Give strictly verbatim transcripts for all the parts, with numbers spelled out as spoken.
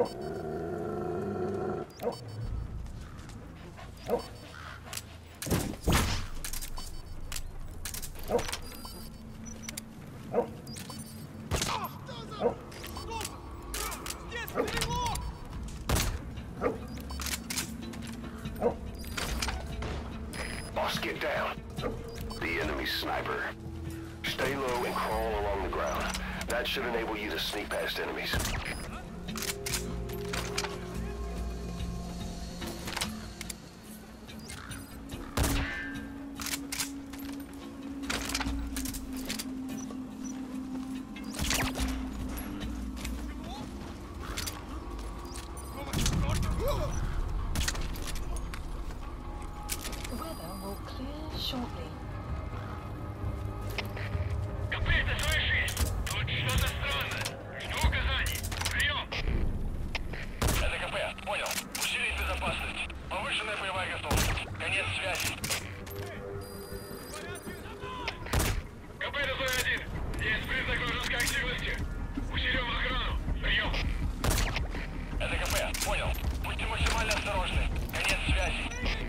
Boss, get down. The enemy's sniper. Stay low and crawl along the ground. That should enable you to sneak past enemies. Weather will clear shortly. Копыта, слышишь? Тут что-то странное. Жду указаний. Прием. Это КП. Понял. Усилить безопасность. Повышенная боевая готовность. Конец связи. КП это один. Есть признак вражеской активности. Усилим охрану. Прием. Это КП. Понял. Будьте максимально осторожны. Конец связи.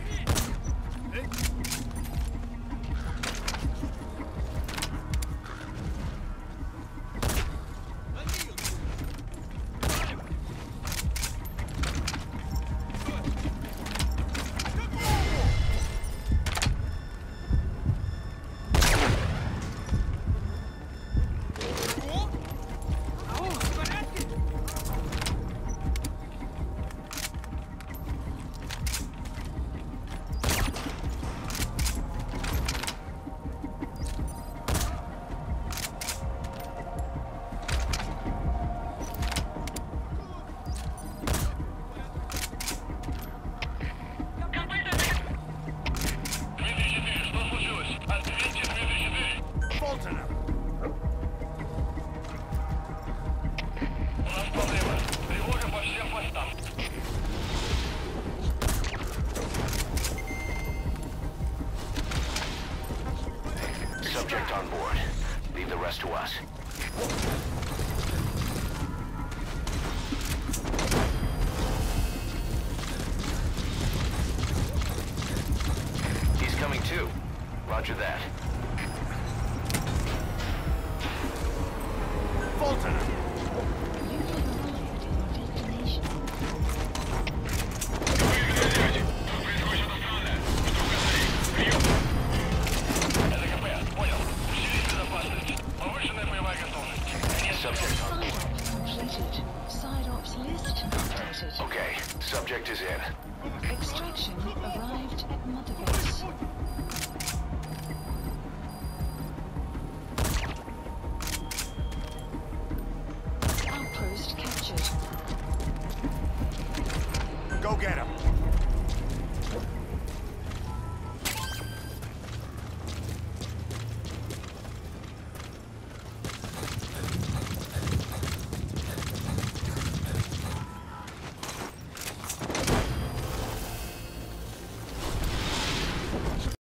Subject on board. Leave the rest to us. He's coming too. Roger that. Fulton! You've arrived at your destination. Subject on board. Completed. Side ops list updated. Okay, subject is in. Extraction arrived at Mother Base. Outpost captured. Go get him!